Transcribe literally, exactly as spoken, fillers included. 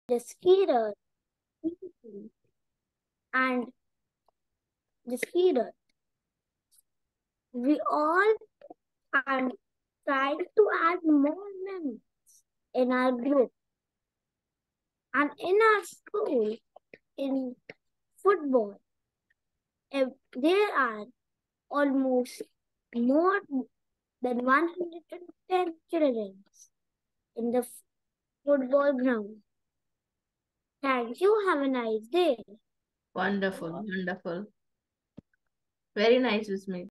the skier, and the skier. We all are trying to add more members in our group and in our school in football. If there are almost more than one hundred ten children in the football ground. Thank you. Have a nice day. Wonderful, wonderful. Very nice, Bismeet.